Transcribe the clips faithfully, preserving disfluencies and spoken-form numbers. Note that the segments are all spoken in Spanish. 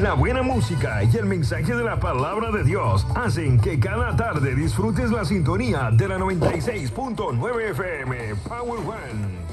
La buena música y el mensaje de la palabra de Dios hacen que cada tarde disfrutes la sintonía de la noventa y seis punto nueve F M Power One.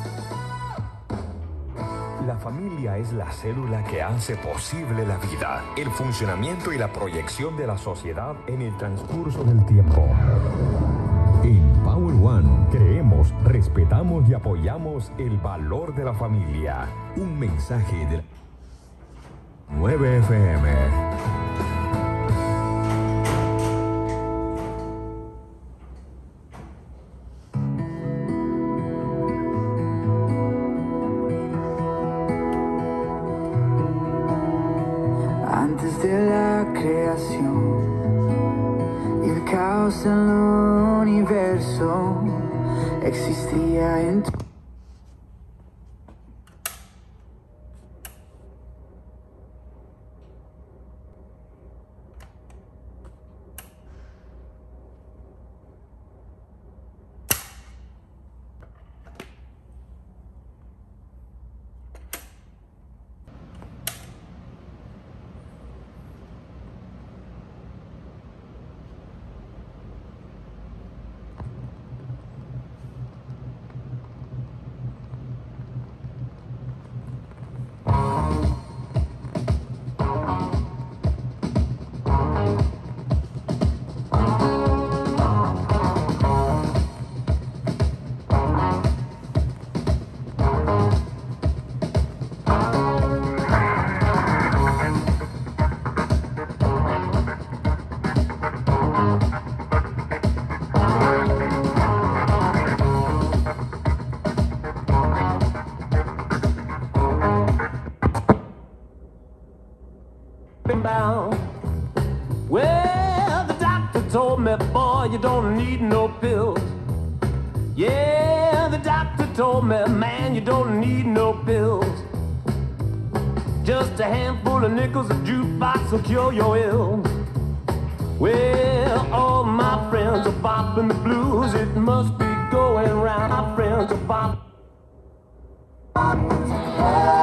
La familia es la célula que hace posible la vida, el funcionamiento y la proyección de la sociedad en el transcurso del tiempo. En Power One creemos, respetamos y apoyamos el valor de la familia. Un mensaje de nueve F M. Antes de la creación y el caos en el universo, existía en tu Well, the doctor told me, boy, you don't need no pills. Yeah, the doctor told me, man, you don't need no pills. Just a handful of nickels, a jukebox will cure your ill. Well, all my friends are bopping the blues. It must be going round. My friends are bopping.